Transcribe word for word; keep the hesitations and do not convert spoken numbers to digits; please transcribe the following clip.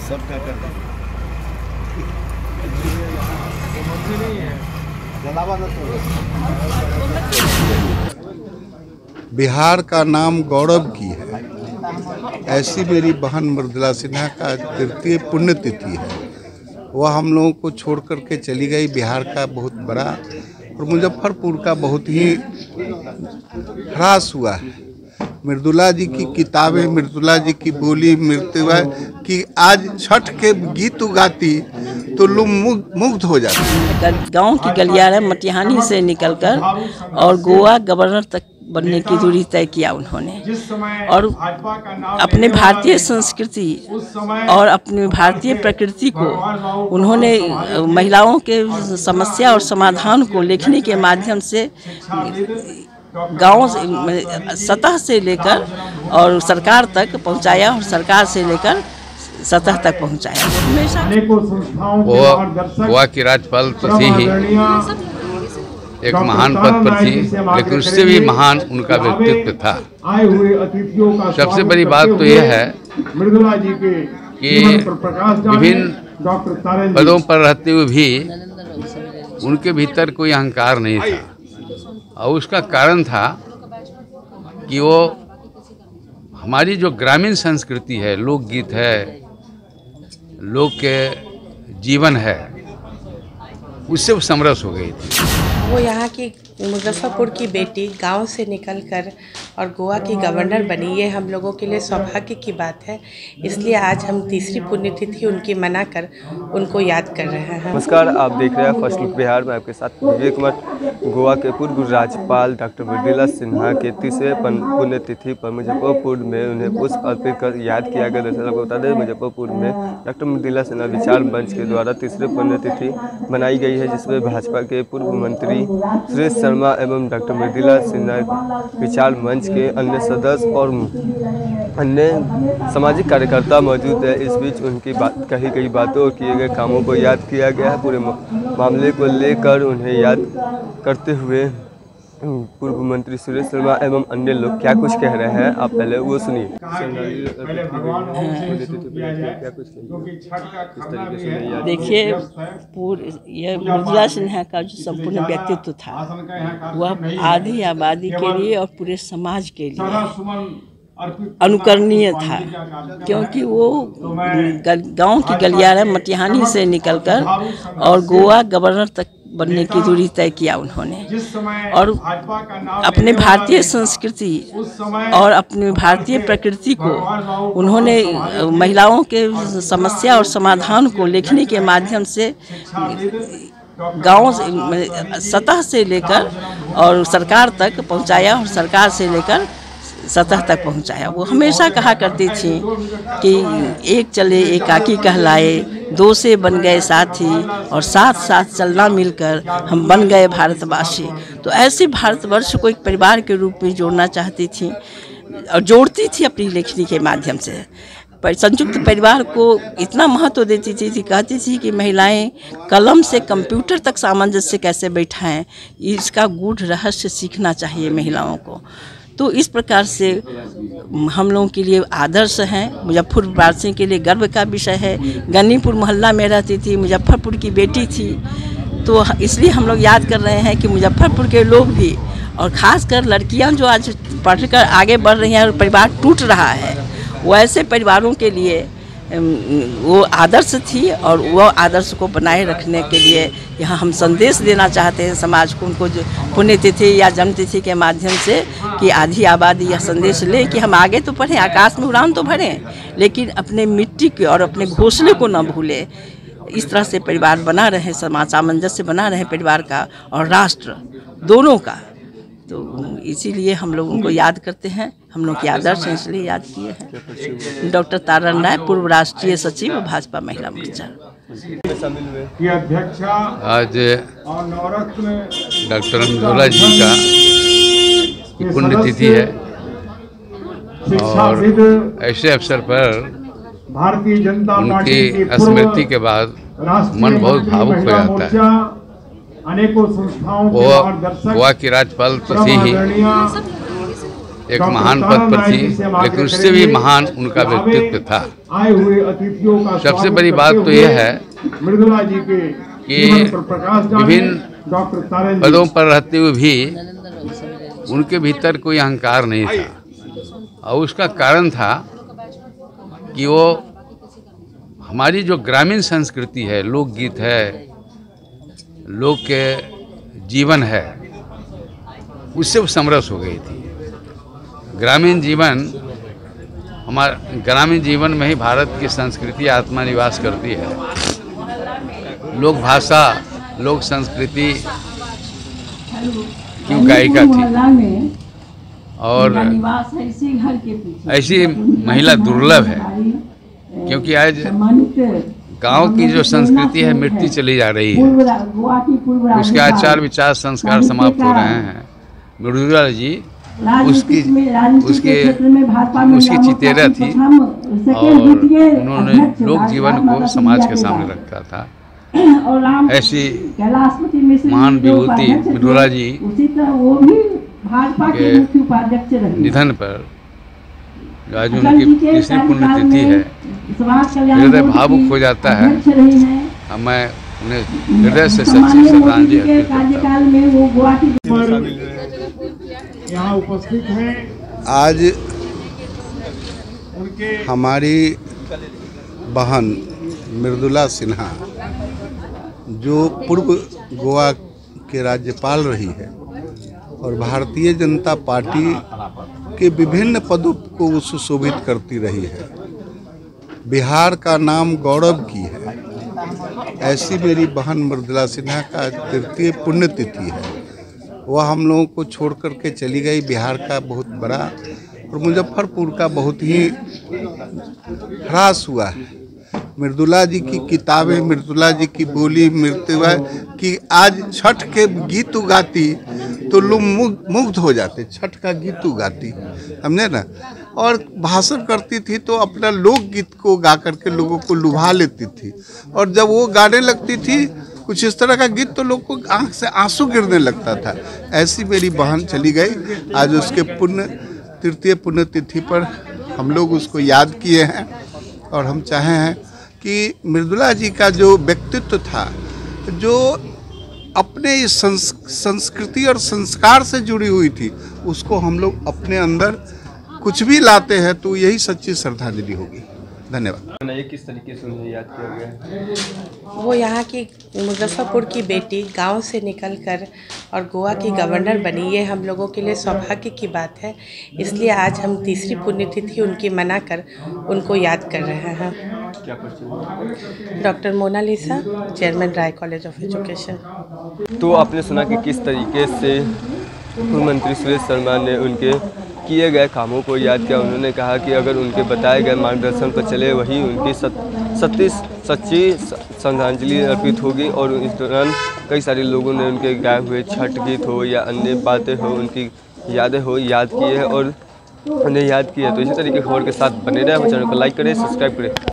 सब क्या कर बिहार का नाम गौरव की है, ऐसी मेरी बहन मृदुला सिन्हा का तृतीय पुण्यतिथि है। वह हम लोगों को छोड़ करके चली गई। बिहार का बहुत बड़ा और मुजफ्फरपुर का बहुत ही ह्रास हुआ है। मृदुला जी की किताबें, मृदुला जी की बोली, मृदुला की आज छठ के गीत गाती तो लोग मुग्ध हो जाते। गांव की गलियारा मटिहानी से निकलकर और गोवा गवर्नर तक बनने की दूरी तय किया उन्होंने, और अपने भारतीय संस्कृति और अपनी भारतीय प्रकृति को उन्होंने महिलाओं के समस्या और समाधान को लिखने के माध्यम से गांव सतह से लेकर और सरकार तक पहुंचाया, और सरकार से लेकर सतह तक पहुंचाया। वो गोवा की राज्यपाल तो थी ही, एक महान पद पर थी, लेकिन उससे भी महान उनका व्यक्तित्व था। सबसे बड़ी बात तो यह है कि विभिन्न पदों पर रहते हुए भी उनके भीतर कोई अहंकार नहीं था, और उसका कारण था कि वो हमारी जो ग्रामीण संस्कृति है, लोकगीत है, लोक के जीवन है, उससे वो समरस हो गई थी। वो यहाँ की मुजफ्फरपुर की बेटी गांव से निकलकर और गोवा की गवर्नर बनी, ये हम लोगों के लिए सौभाग्य की बात है। इसलिए आज हम तीसरी पुण्यतिथि उनकी मनाकर उनको याद कर रहे हैं। नमस्कार, आप देख रहे हैं फर्स्ट लुक बिहार में आपके साथ विवेक कुमार। गोवा के पूर्व राज्यपाल डॉक्टर मृदुला सिन्हा के तीसरे पुण्यतिथि पर मुजफ्फरपुर में उन्हें पुष्प अर्पित कर याद किया गया। दरअसल आपको बता दें, मुजफ्फरपुर में डॉक्टर मृदुला सिन्हा विचार मंच के द्वारा तीसरे पुण्यतिथि मनाई गई है, जिसमें भाजपा के पूर्व मंत्री सुरेश शर्मा एवं डॉक्टर मृदुला सिन्हा विचार मंच के अन्य सदस्य और अन्य सामाजिक कार्यकर्ता मौजूद है। इस बीच उनकी बात कही गई बातों और किए गए कामों को याद किया गया है। पूरे मामले को लेकर उन्हें याद करते हुए पूर्व मंत्री सुरेश शर्मा एवं अन्य लोग क्या कुछ कह रहे हैं, आप पहले वो सुनिए। देखिए, यह मृदुला सिन्हा का जो संपूर्ण व्यक्तित्व था, वह आधी आबादी के लिए और पूरे समाज के लिए अनुकरणीय था, क्योंकि वो गांव की गलियारा मटिहानी से निकलकर और गोवा गवर्नर तक बनने की दूरी तय किया उन्होंने, और अपने भारतीय संस्कृति और अपनी भारतीय प्रकृति को उन्होंने महिलाओं के समस्या और समाधान को लिखने के माध्यम से गांव सतह से लेकर और सरकार तक पहुंचाया, और सरकार से लेकर सतह तक पहुंचाया। वो हमेशा कहा करती थी कि एक चले एकाकी कहलाए, दो से बन गए साथी, और साथ साथ चलना मिलकर हम बन गए भारतवासी। तो ऐसे भारतवर्ष को एक परिवार के रूप में जोड़ना चाहती थी, और जोड़ती थी अपनी लेखनी के माध्यम से। पर संयुक्त परिवार को इतना महत्व देती थी, थी कहती थी कि महिलाएं कलम से कंप्यूटर तक सामंजस्य कैसे बैठाएं, इसका गूढ़ रहस्य सीखना चाहिए महिलाओं को। तो इस प्रकार से हम लोगों के लिए आदर्श हैं। मुजफ्फरपुर वासियों के लिए गर्व का विषय है। गन्नीपुर मोहल्ला में रहती थी, मुजफ्फरपुर की बेटी थी, तो इसलिए हम लोग याद कर रहे हैं कि मुजफ्फरपुर के लोग भी, और ख़ासकर लड़कियां जो आज पढ़कर आगे बढ़ रही हैं और परिवार टूट रहा है, वैसे परिवारों के लिए वो आदर्श थी, और वो आदर्श को बनाए रखने के लिए यहाँ हम संदेश देना चाहते हैं समाज को, उनको जो पुण्यतिथि या जन्मतिथि के माध्यम से, कि आधी आबादी यह संदेश ले कि हम आगे तो पढ़ें, आकाश में उड़ान तो भरें, लेकिन अपने मिट्टी के और अपने घोंसले को न भूलें। इस तरह से परिवार बना रहे, समाज सामंजस्य बना रहे परिवार का और राष्ट्र दोनों का। तो इसीलिए हम लोग उनको याद करते हैं, हम लोग की आदर्श हैं, इसलिए याद किए हैं। डॉक्टर तारण राय, पूर्व राष्ट्रीय सचिव भाजपा महिला मोर्चा। आज डॉक्टर मृदुला जी का पुण्यतिथि है, और ऐसे अवसर पर उनकी स्मृति के बाद मन बहुत भावुक हो जाता है। वो गोवा की राज्यपाल तो थी ही, एक महान पद पर थी, लेकिन उससे भी महान उनका व्यक्तित्व था। सबसे बड़ी बात तो यह है कि विभिन्न पदों पर रहते हुए भी उनके भीतर कोई अहंकार नहीं था, और उसका कारण था कि वो हमारी जो ग्रामीण संस्कृति है, लोकगीत है, लोक के जीवन है, उससे वो समरस हो गई थी। ग्रामीण जीवन हमारा ग्रामीण जीवन में ही भारत की संस्कृति आत्मा निवास करती है। लोक भाषा, लोक संस्कृति की गायिका थी, और ऐसी महिला दुर्लभ है, क्योंकि आज गांव की जो संस्कृति है मिटती चली जा रही है। उसके आचार विचार संस्कार समाप्त हो रहे हैं। मृदुला जी उसकी उसके उसकी चितेरा थी, और उन्होंने लोक जीवन को समाज के सामने रखा था। ऐसी महान विभूति मृदुला जी के निधन पर आज उनकी तीसरी पुण्यतिथि है, हृदय भावुक हो जाता है। मैं उन्हें हृदय से सच्ची श्रद्धांजलि अर्पित करता हूँ। यहाँ उपस्थित हैं आज हमारी बहन मृदुला सिन्हा, जो पूर्व गोवा के राज्यपाल रही है और भारतीय जनता पार्टी के विभिन्न पदों को सुशोभित करती रही है, बिहार का नाम गौरव की है। ऐसी मेरी बहन मृदुला सिन्हा का तृतीय पुण्यतिथि है। वह हम लोगों को छोड़ कर के चली गई। बिहार का बहुत बड़ा और मुजफ्फरपुर का बहुत ही ह्रास हुआ है। मृदुला जी की किताबें, मृदुला जी की बोली, मृदुला की आज छठ के गीत उगाती तो लोग मुग्ध हो जाते। छठ का गीत उगाती, समझे ना, और भाषण करती थी तो अपना लोकगीत को गा करके लोगों को लुभा लेती थी। और जब वो गाने लगती थी कुछ इस तरह का गीत तो लोग को आँख से आंसू गिरने लगता था। ऐसी मेरी बहन चली गई। आज उसके पुण्य तृतीय पुण्यतिथि पर हम लोग उसको याद किए हैं, और हम चाहे हैं कि मृदुला जी का जो व्यक्तित्व था, जो अपने इस संस्कृति और संस्कार से जुड़ी हुई थी, उसको हम लोग अपने अंदर कुछ भी लाते हैं तो यही सच्ची श्रद्धांजलि होगी। धन्यवाद। ये किस तरीके से उन्हें याद किया गया है? वो यहाँ की मुजफ्फरपुर की बेटी गांव से निकलकर और गोवा की गवर्नर बनी, ये हम लोगों के लिए सौभाग्य की बात है। इसलिए आज हम तीसरी पुण्यतिथि उनकी मनाकर उनको याद कर रहे हैं। क्या परिचय? Doctor Monalisa, chairman Rai college of education. तो आपने सुना कि किस तरीके से पूर्व मंत्री सुरेश शर्मा ने उनके किए गए कामों को याद किया। उन्होंने कहा कि अगर उनके बताए गए मार्गदर्शन पर चले वही उनकी सच्ची सच्ची श्रद्धांजलि अर्पित होगी। और इस दौरान कई सारे लोगों ने उनके गाए हुए छठ गीत हो या अन्य बातें हो, उनकी यादें हो, याद किए हैं और उन्हें याद किया। तो इसी तरीके की खबर के साथ बने रहे। चैनल को लाइक करें, सब्सक्राइब करें।